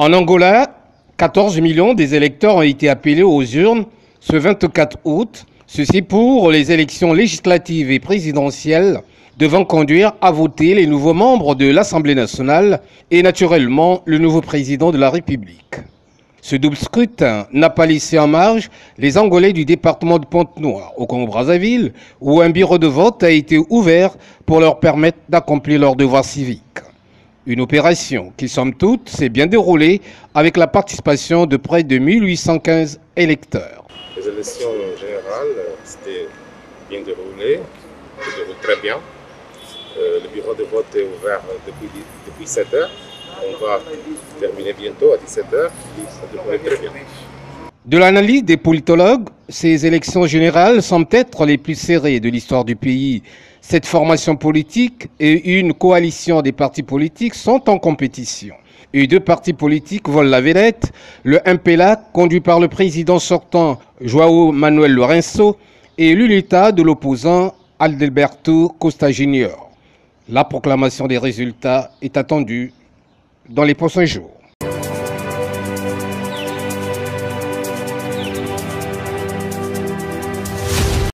En Angola, 14 millions des électeurs ont été appelés aux urnes ce 24 août, ceci pour les élections législatives et présidentielles devant conduire à voter les nouveaux membres de l'Assemblée nationale et naturellement le nouveau président de la République. Ce double scrutin n'a pas laissé en marge les Angolais du département de Pointe-Noire, au Congo-Brazzaville, où un bureau de vote a été ouvert pour leur permettre d'accomplir leurs devoirs civiques. Une opération qui, somme toute, s'est bien déroulée avec la participation de près de 1815 électeurs. Les élections générales, c'était bien déroulé, se déroule très bien. Le bureau de vote est ouvert depuis 7 heures. On va terminer bientôt à 17 heures. Ça déroule très bien. De l'analyse des politologues, ces élections générales semblent être les plus serrées de l'histoire du pays. Cette formation politique et une coalition des partis politiques sont en compétition. Et deux partis politiques volent la vedette, le MPLA, conduit par le président sortant João Manuel Lourenço, et l'UNITA de l'opposant Adalberto Costa Junior. La proclamation des résultats est attendue dans les prochains jours.